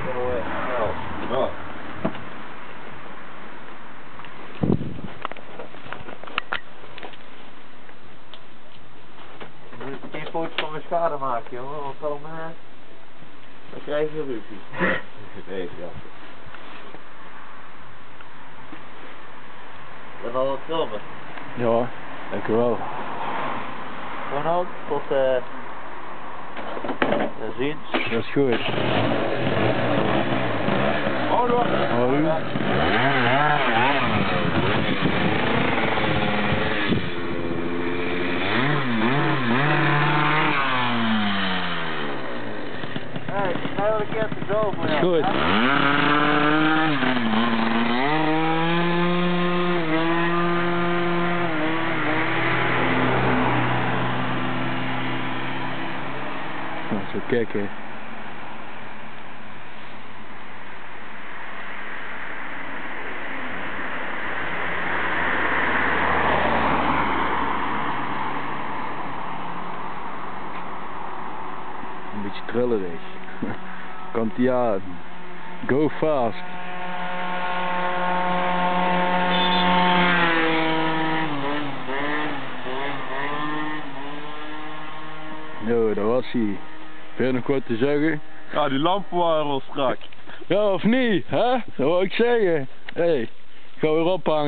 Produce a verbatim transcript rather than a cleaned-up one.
Zo, uh, snel. Ja. Je moet geen foto's van mijn schade maken, jongen, want dan, uh, dan krijg je ruzie. Nee, ja. Dan al het filmen. Ja, dankjewel. Ronald, tot uh, uh, ziens. Dat is goed. Houdoe. Hoi. Hey, ik ga wel een keer te zo voor jou. Goed. Nou, zo kijken. Een beetje trillerig. Komt ie aan. Go fast. Yo, daar was hij. Heb je nog wat te zeggen? Ja, die lampen waren wel strak. Ja of niet, hè? Dat wou ik zeggen. Hé, hey, ik ga weer ophangen.